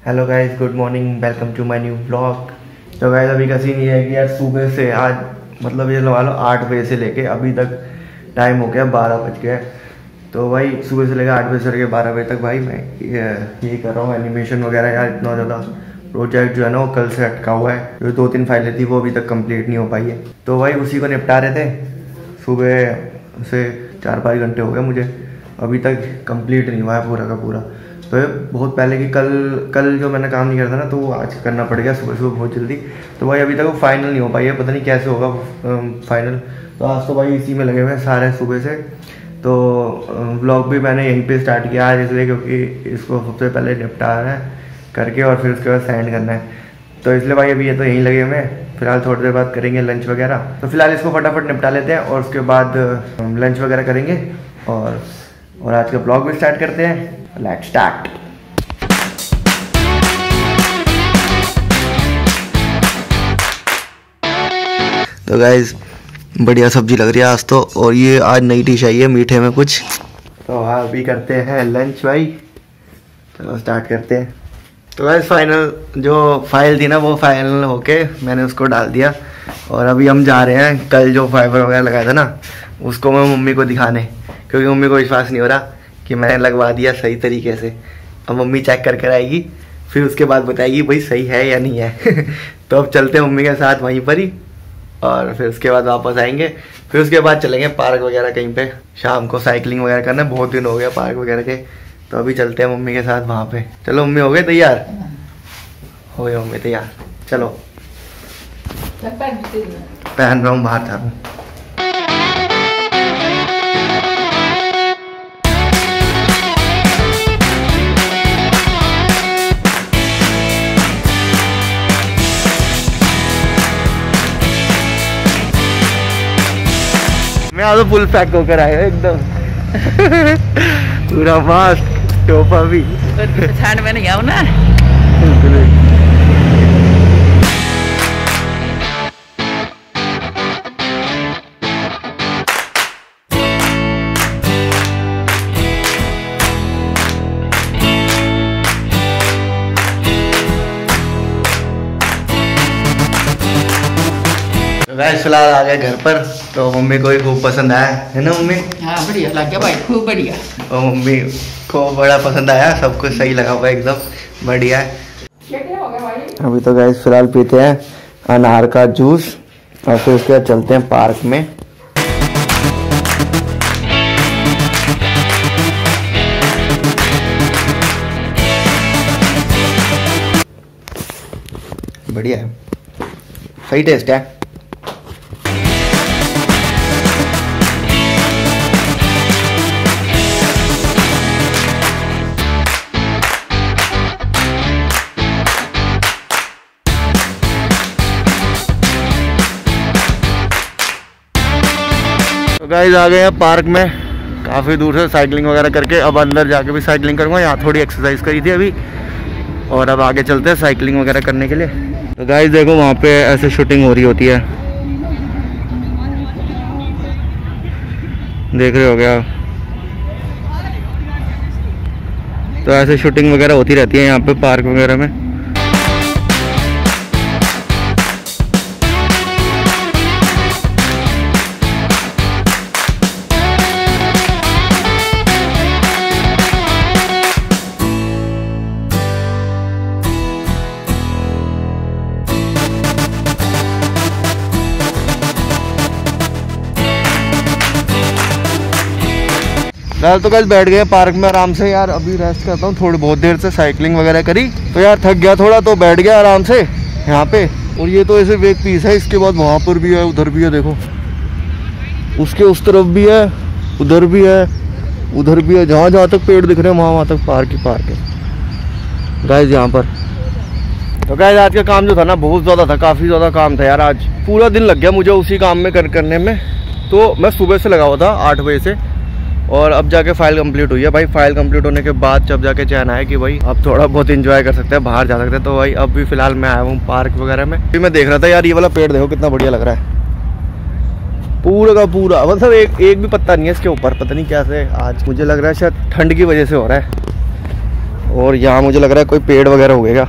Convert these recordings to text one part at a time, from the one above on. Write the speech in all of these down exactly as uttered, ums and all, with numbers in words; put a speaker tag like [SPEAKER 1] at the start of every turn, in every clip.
[SPEAKER 1] Hello guys, good morning, welcome to my new blog. तो guys अभी का scene ये है कि यार सुबह से आज मतलब ये लगा लो आठ बजे से लेके अभी तक टाइम हो गया बारह बज गया। तो भाई सुबह से लेकर आठ बजे से लेकर बारह बजे तक भाई मैं ये कर रहा हूँ एनिमेशन वगैरह। यार इतना ज़्यादा प्रोजेक्ट जो है ना वो कल से अटका हुआ है, जो दो तीन फाइलें थी वो अभी तक कंप्लीट नहीं हो पाई है। तो भाई उसी को निपटा रहे थे। सुबह से चार पाँच घंटे हो गए मुझे, अभी तक कंप्लीट नहीं हुआ है पूरा का पूरा। तो बहुत पहले की कल कल जो मैंने काम नहीं किया था ना, तो वो आज करना पड़ गया सुबह सुबह बहुत जल्दी। तो भाई अभी तक वो फाइनल नहीं हो पाई है, पता नहीं कैसे होगा फाइनल। तो आज तो भाई इसी में लगे हुए हैं सारे सुबह से। तो व्लॉग भी मैंने यहीं पे स्टार्ट किया आज इसलिए, क्योंकि इसको सबसे पहले निपटा है करके और फिर उसके बाद सेंड करना है। तो इसलिए भाई अभी ये तो यहीं लगे हुए हैं। फिलहाल थोड़ी देर बाद करेंगे लंच वगैरह। तो फिलहाल इसको फटाफट निपटा लेते हैं और उसके बाद लंच वगैरह करेंगे और और आज का ब्लॉग भी स्टार्ट करते हैं। Let's start. तो गाइज बढ़िया सब्जी लग रही है आज तो, और ये आज नई डिश आई है मीठे में कुछ। तो हाँ अभी करते हैं लंच भाई, चलो स्टार्ट करते हैं। तो गाइज फाइनल जो फाइल थी ना वो फाइनल होके मैंने उसको डाल दिया और अभी हम जा रहे हैं कल जो फाइबर वगैरह लगाया था ना उसको मैं मम्मी को दिखाने, क्योंकि मम्मी को विश्वास नहीं हो रहा कि मैंने लगवा दिया सही तरीके से। अब मम्मी चेक कर कर आएगी, फिर उसके बाद बताएगी भाई सही है या नहीं है। तो अब चलते हैं मम्मी के साथ वहीं पर ही, और फिर उसके बाद वापस आएंगे। फिर उसके बाद चलेंगे पार्क वगैरह कहीं पे, शाम को साइकिलिंग वगैरह करना, बहुत दिन हो गया पार्क वगैरह के। तो अभी चलते हैं मम्मी के साथ वहाँ पे। चलो मम्मी हो गए तैयार? हो गए मम्मी तैयार, चलो पहन रहा हूँ, बाहर जा रहा हूँ। मैं आज तो फुल पैक होकर आया एकदम पूरा मास्क टोपा भी।
[SPEAKER 2] ठंड में नहीं आओ ना।
[SPEAKER 1] गाइस फिलहाल आ गए घर पर। तो मम्मी को भी खूब पसंद आया है ना मम्मी?
[SPEAKER 2] हाँ बढ़िया लग गया भाई, खूब बढ़िया।
[SPEAKER 1] और मम्मी को बड़ा पसंद आया, सब कुछ सही लगा हुआ एकदम बढ़िया है। अभी तो गाइस फिलहाल पीते हैं अनार का जूस और फिर उसके बाद चलते हैं पार्क में। बढ़िया है, सही टेस्ट है। तो गाइस आ गए हैं पार्क में, काफ़ी दूर से साइकिलिंग वगैरह करके। अब अंदर जाके भी साइकिलिंग करूँगा, यहाँ थोड़ी एक्सरसाइज करी थी अभी, और अब आगे चलते हैं साइकिलिंग वगैरह करने के लिए। तो गाइस देखो वहाँ पे ऐसे शूटिंग हो रही होती है, देख रहे हो क्या? तो ऐसे शूटिंग वगैरह होती रहती है यहाँ पे पार्क वगैरह में। यार तो कल बैठ गए पार्क में आराम से। यार अभी रेस्ट करता हूँ, थोड़ी बहुत देर से साइकिलिंग वगैरह करी तो यार थक गया थोड़ा, तो बैठ गया आराम से यहाँ पे। और ये तो ऐसे एक पीस है, इसके बाद वहाँ पर भी है, उधर भी है, देखो उसके उस तरफ भी है, उधर भी है, उधर भी है, जहाँ जहाँ तक पेड़ दिख रहे हैं वहाँ वहाँ तक पार्क ही पार्क है गाइस यहाँ पर। तो गाइस आज का काम जो था ना बहुत ज़्यादा था, काफ़ी ज़्यादा काम था यार। आज पूरा दिन लग गया मुझे उसी काम में कर करने में। तो मैं सुबह से लगा हुआ था आठ बजे से, और अब जाके फाइल कंप्लीट हुई है भाई। फाइल कंप्लीट होने के बाद जब जाके चैन आया कि भाई अब थोड़ा बहुत एंजॉय कर सकते हैं, बाहर जा सकते हैं। तो भाई अब भी फिलहाल मैं आया हूँ पार्क वगैरह में। फिर मैं देख रहा था यार ये वाला पेड़ देखो कितना बढ़िया लग रहा है, पूरा का पूरा, मतलब एक एक भी पत्ता नहीं है इसके ऊपर। पता नहीं कैसे आज मुझे लग रहा है शायद ठंड की वजह से हो रहा है। और यहाँ मुझे लग रहा है कोई पेड़ वगैरह होगा,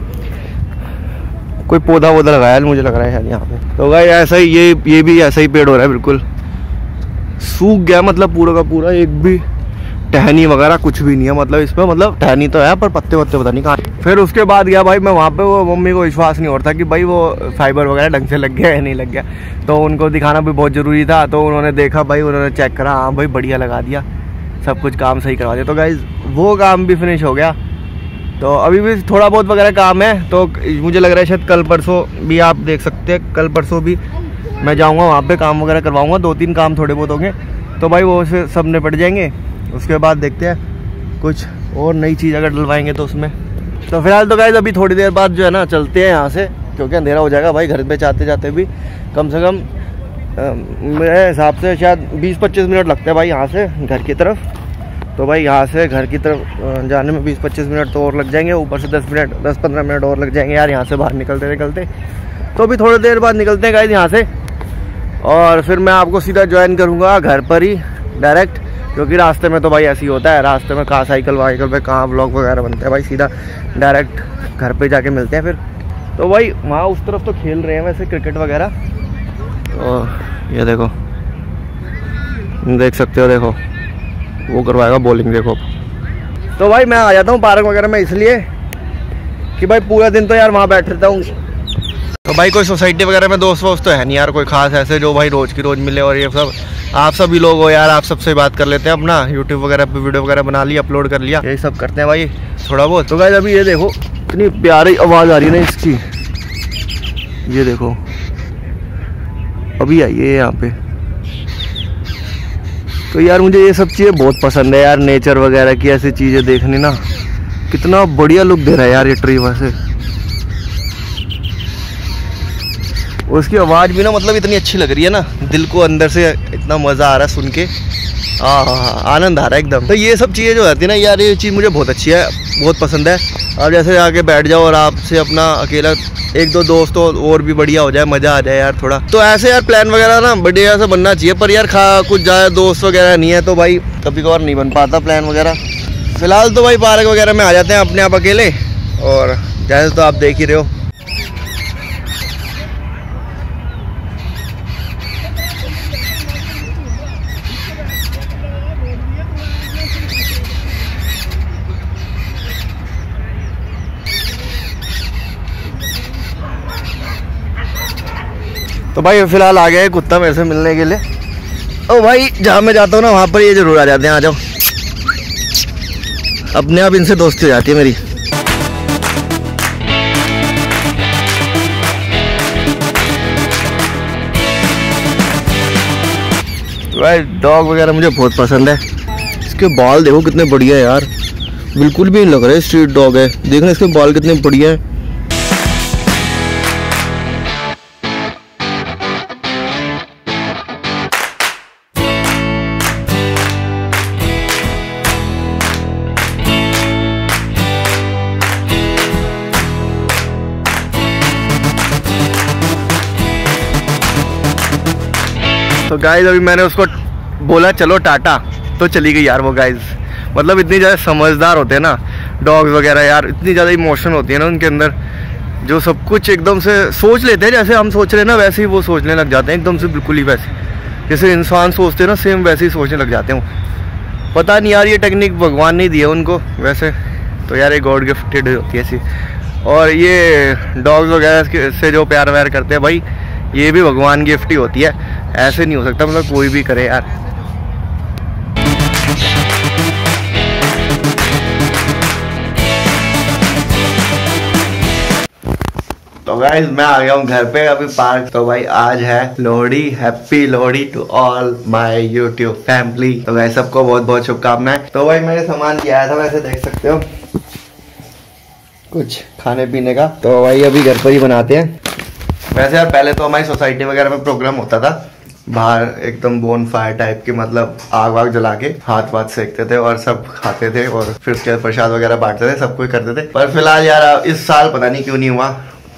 [SPEAKER 1] कोई पौधा वौधा लगाया है मुझे लग रहा है शायद यहाँ पे। तो भाई ऐसा ही ये ये भी ऐसा ही पेड़ हो रहा है, बिल्कुल सूख गया मतलब पूरा का पूरा, एक भी टहनी वगैरह कुछ भी नहीं है मतलब इसमें, मतलब टहनी तो है पर पत्ते वत्ते पता नहीं कहाँ। फिर उसके बाद गया भाई मैं वहाँ पे, वो मम्मी को विश्वास नहीं हो रहा था कि भाई वो फाइबर वगैरह ढंग से लग गया या नहीं लग गया, तो उनको दिखाना भी बहुत ज़रूरी था। तो उन्होंने देखा भाई, उन्होंने चेक करा, हाँ भाई बढ़िया लगा दिया, सब कुछ काम सही करवा दिया। तो गाइज वो काम भी फिनिश हो गया, तो अभी भी थोड़ा बहुत वगैरह काम है। तो मुझे लग रहा है शायद कल परसों भी, आप देख सकते हैं कल परसों भी मैं जाऊँगा वहाँ पे, काम वगैरह करवाऊँगा, दो तीन काम थोड़े बहुत होंगे, तो भाई वो से सब निपट जाएंगे। उसके बाद देखते हैं कुछ और नई चीज़ अगर डलवाएंगे तो उसमें। तो फिलहाल तो गाइस अभी थोड़ी देर बाद जो है ना चलते हैं यहाँ से, क्योंकि अंधेरा हो जाएगा भाई, घर पे जाते जाते भी कम से कम मेरे हिसाब से शायद बीस पच्चीस मिनट लगते हैं भाई यहाँ से घर की तरफ। तो भाई यहाँ से घर की तरफ जाने में बीस पच्चीस मिनट तो और लग जाएंगे, ऊपर से दस मिनट दस पंद्रह मिनट और लग जाएंगे यार यहाँ से बाहर निकलते निकलते। तो अभी थोड़ी देर बाद निकलते हैं गाइस यहाँ से, और फिर मैं आपको सीधा ज्वाइन करूँगा घर पर ही डायरेक्ट, क्योंकि रास्ते में तो भाई ऐसे ही होता है, रास्ते में कहाँ साइकिल वाइकल पे कहाँ ब्लॉग वगैरह बनते हैं भाई, सीधा डायरेक्ट घर पे जाके मिलते हैं फिर। तो भाई वहाँ उस तरफ तो खेल रहे हैं वैसे क्रिकेट वगैरह, तो ये देखो देख सकते हो, देखो वो करवाएगा बॉलिंग देखो। तो भाई मैं आ जाता हूँ पार्क वगैरह में इसलिए कि भाई पूरा दिन तो यार वहाँ बैठ रहता हूँ। तो भाई कोई सोसाइटी वगैरह में दोस्त वोस्त तो है नहीं यार कोई खास ऐसे जो भाई रोज़ की रोज़ मिले, और ये सब आप सभी लोग हो यार, आप सबसे बात कर लेते हैं, अपना यूट्यूब वगैरह पे वीडियो वगैरह बना लिया, अपलोड कर लिया, यही सब करते हैं भाई थोड़ा बहुत। तो गाइस अभी ये देखो इतनी प्यारी आवाज़ आ रही है ना इसकी, ये देखो अभी आई है यहाँ पे। तो यार मुझे ये सब चीज़ें बहुत पसंद है यार, नेचर वगैरह की ऐसी चीज़ें देखनी ना, कितना बढ़िया लुक दे रहा है यार ये ट्री वैसे। उसकी आवाज़ भी ना मतलब इतनी अच्छी लग रही है ना, दिल को अंदर से इतना मज़ा आ रहा है सुन के, हाँ हाँ हाँ आनंद आ रहा है एकदम। तो ये सब चीज़ें जो रहती है ना यार, ये चीज़ मुझे बहुत अच्छी है, बहुत पसंद है। अब जैसे आके बैठ जाओ और आपसे अपना अकेला एक दो दोस्त हो और भी बढ़िया हो जाए, मज़ा आ जाए यार थोड़ा। तो ऐसे यार प्लान वगैरह ना बढ़िया से बनना चाहिए, पर यार खा कुछ ज़्यादा दोस्त वगैरह नहीं है तो भाई कभी कभार नहीं बन पाता प्लान वगैरह। फिलहाल तो भाई पार्क वगैरह में आ जाते हैं अपने आप अकेले, और जैसे तो आप देख ही रहे हो। तो भाई फिलहाल आ गए कुत्ता मेरे से मिलने के लिए। ओ भाई जहाँ मैं जाता हूँ ना वहाँ पर ये जरूर आ जाते हैं, आ जाओ, अपने आप इनसे दोस्ती हो जाती है मेरी। भाई डॉग वगैरह मुझे बहुत पसंद है, इसके बाल देखो कितने बढ़िया है यार, बिल्कुल भी नहीं लग रहा है स्ट्रीट डॉग है, देखना इसके बाल कितने बढ़िया है। तो गाइज अभी मैंने उसको बोला चलो टाटा, तो चली गई यार वो गाइज। मतलब इतनी ज़्यादा समझदार होते हैं ना डॉग्स वगैरह यार, इतनी ज़्यादा इमोशन होती है ना उनके अंदर, जो सब कुछ एकदम से सोच लेते हैं, जैसे हम सोच रहे हैं ना वैसे ही वो सोचने लग जाते हैं एकदम से, बिल्कुल ही वैसे जैसे इंसान सोचते हैं ना सेम वैसे ही सोचने लग जाते हैं। पता नहीं यार ये टेक्निक भगवान ने दी है उनको वैसे, तो यार ये गॉड गिफ्टेड होती है ऐसी। और ये डॉग्स वगैरह से जो प्यार व्यार करते हैं भाई, ये भी भगवान गिफ्ट ही होती है, ऐसे नहीं हो सकता, मतलब कोई भी करे यार। तो गाइस मैं आ गया हूँ घर पे अभी पार्क। तो भाई आज है Lohri, happy Lohri to all my YouTube family. तो गाइस सबको बहुत बहुत शुभकामनाएं। तो भाई मैंने सामान किया था, वैसे देख सकते हो कुछ खाने पीने का, तो भाई अभी घर पर ही बनाते हैं। वैसे यार पहले तो हमारी सोसाइटी वगैरह में प्रोग्राम होता था, बाहर एकदम बोन फायर टाइप की, मतलब आग वाग जला के हाथ वाथ सेकते थे और सब खाते थे, और फिर उसके बाद प्रसाद वगैरह बांटते थे, सब कुछ करते थे। पर फिलहाल यार इस साल पता नहीं क्यों नहीं हुआ।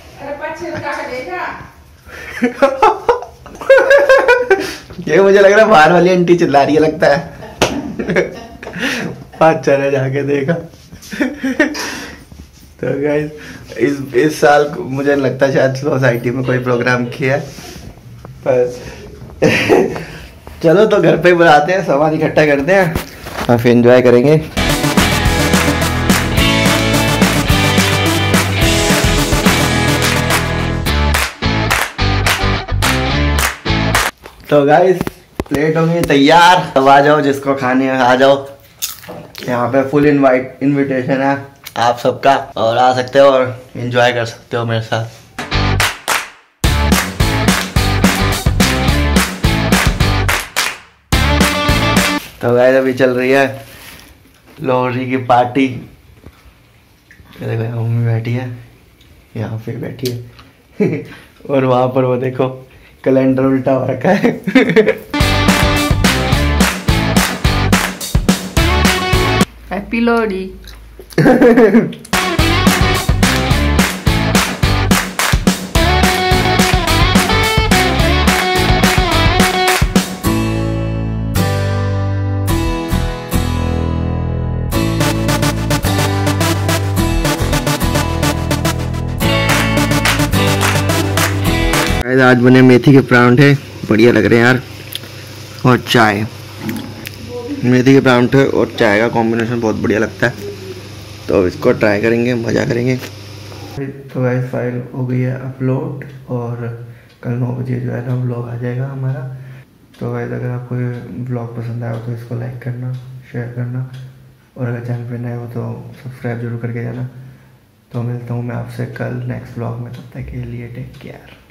[SPEAKER 1] ये मुझे लग रहा है बाहर वाली आंटी चिल्ला रही है लगता है। अच्छा ने जाके देखा तो गाइस इस इस साल मुझे लगता है शायद सोसाइटी में कोई प्रोग्राम किया है, पर चलो तो घर पे बुलाते हैं, सामान इकट्ठा करते हैं और फिर एंजॉय करेंगे। तो गाइस प्लेट होंगी तैयार, अब आ जाओ, जिसको खाने है आ जाओ। यहाँ पे फुल इनवाइट इनविटेशन है आप सबका, और आ सकते हो और एंजॉय कर सकते हो मेरे साथ। तो गाइस अभी चल रही है लोहड़ी की पार्टी। देखो यहाँ मम्मी बैठी है, यहाँ पे बैठी है और वहाँ पर वो देखो कैलेंडर उल्टा हो रखा है।
[SPEAKER 2] हैप्पी लोहड़ी।
[SPEAKER 1] आज बने मेथी के परांठे, बढ़िया लग रहे हैं यार, और चाय। मेथी के परांठे और चाय का कॉम्बिनेशन बहुत बढ़िया लगता है, तो इसको ट्राई करेंगे, मज़ा करेंगे। तो गाइस फाइल हो गई है अपलोड, और कल नौ बजे जो है ना व्लॉग आ जाएगा हमारा। तो गाइस अगर आपको ये व्लॉग पसंद आया हो तो इसको लाइक करना, शेयर करना, और अगर चैनल पे नए हो तो सब्सक्राइब जरूर करके जाना। तो मिलता हूँ मैं आपसे कल नेक्स्ट व्लॉग में, तब तक के लिए टेक केयर।